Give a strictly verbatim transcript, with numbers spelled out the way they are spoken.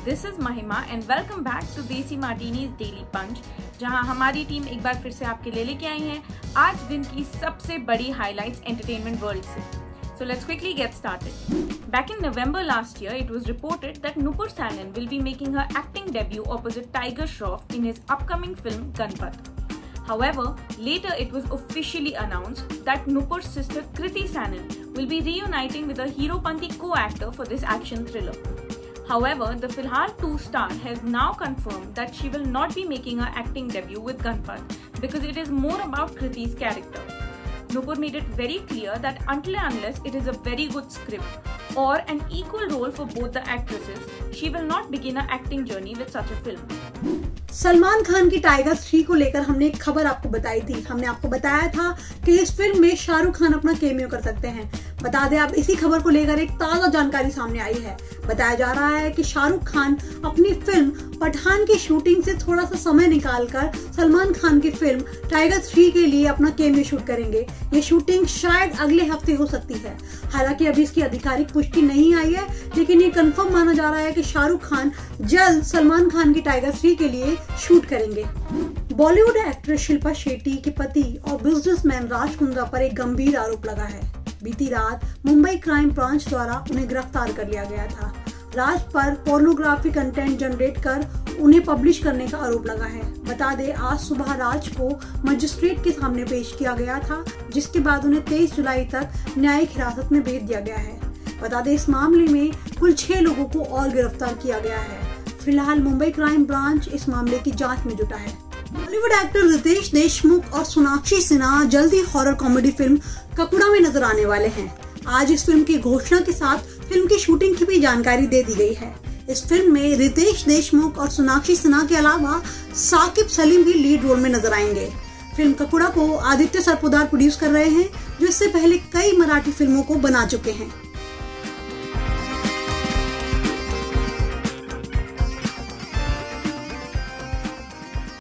This is Mahima and welcome back to Desi Martinis Daily Punch, जहां हमारी team एक बार फिर से आपके लिए लेके आई है आज दिन की सबसे बड़ी हाइलाइट्स एंटरटेनमेंट वर्ल्ड से। So let's quickly get started. Back in November last year, it was reported that Nupur Sanan will be making her acting debut opposite Tiger Shroff in his upcoming film Ganpat. However, later it was officially announced that Nupur's sister Kriti Sanan will be reuniting with a Heropanti co-actor for this action thriller. However, the Filhal two star has now confirmed that she will not be making her acting debut with Ganpat because it is more about Kriti's character. Nupur made it very clear that until and unless it is a very good script or an equal role for both the actresses, she will not begin her acting journey with such a film. Salman Khan की Tiger three को लेकर हमने एक खबर आपको बताई थी। हमने आपको बताया था कि इस फिल्म में शाहरुख खान अपना कैमियो कर सकते हैं। बता दें, अब इसी खबर को लेकर एक ताजा जानकारी सामने आई है। बताया जा रहा है कि शाहरुख खान अपनी फिल्म पठान की शूटिंग से थोड़ा सा समय निकालकर सलमान खान की फिल्म टाइगर थ्री के लिए अपना कैमियो शूट करेंगे। ये शूटिंग शायद अगले हफ्ते हो सकती है। हालांकि अभी इसकी आधिकारिक पुष्टि नहीं आई है, लेकिन ये कंफर्म माना जा रहा है कि शाहरुख खान जल्द सलमान खान की टाइगर थ्री के लिए शूट करेंगे। बॉलीवुड एक्ट्रेस शिल्पा शेट्टी के पति और बिजनेसमैन राज कुंद्रा पर एक गंभीर आरोप लगा है। बीती रात मुंबई क्राइम ब्रांच द्वारा उन्हें गिरफ्तार कर लिया गया था। राज पर पोर्नोग्राफी कंटेंट जनरेट कर उन्हें पब्लिश करने का आरोप लगा है। बता दें, आज सुबह राज को मजिस्ट्रेट के सामने पेश किया गया था, जिसके बाद उन्हें तेईस जुलाई तक न्यायिक हिरासत में भेज दिया गया है। बता दें, इस मामले में कुल छह लोगों को और गिरफ्तार किया गया है। फिलहाल मुंबई क्राइम ब्रांच इस मामले की जांच में जुटा है। बॉलीवुड एक्टर रितेश देशमुख और सोनाक्षी सिन्हा जल्दी हॉरर कॉमेडी फिल्म ककुड़ा में नजर आने वाले हैं। आज इस फिल्म की घोषणा के साथ फिल्म की शूटिंग की भी जानकारी दे दी गई है। इस फिल्म में रितेश देशमुख और सोनाक्षी सिन्हा के अलावा साकिब सलीम भी लीड रोल में नजर आएंगे। फिल्म ककुड़ा को आदित्य सरपोदार प्रोड्यूस कर रहे हैं, जो इससे पहले कई मराठी फिल्मों को बना चुके हैं।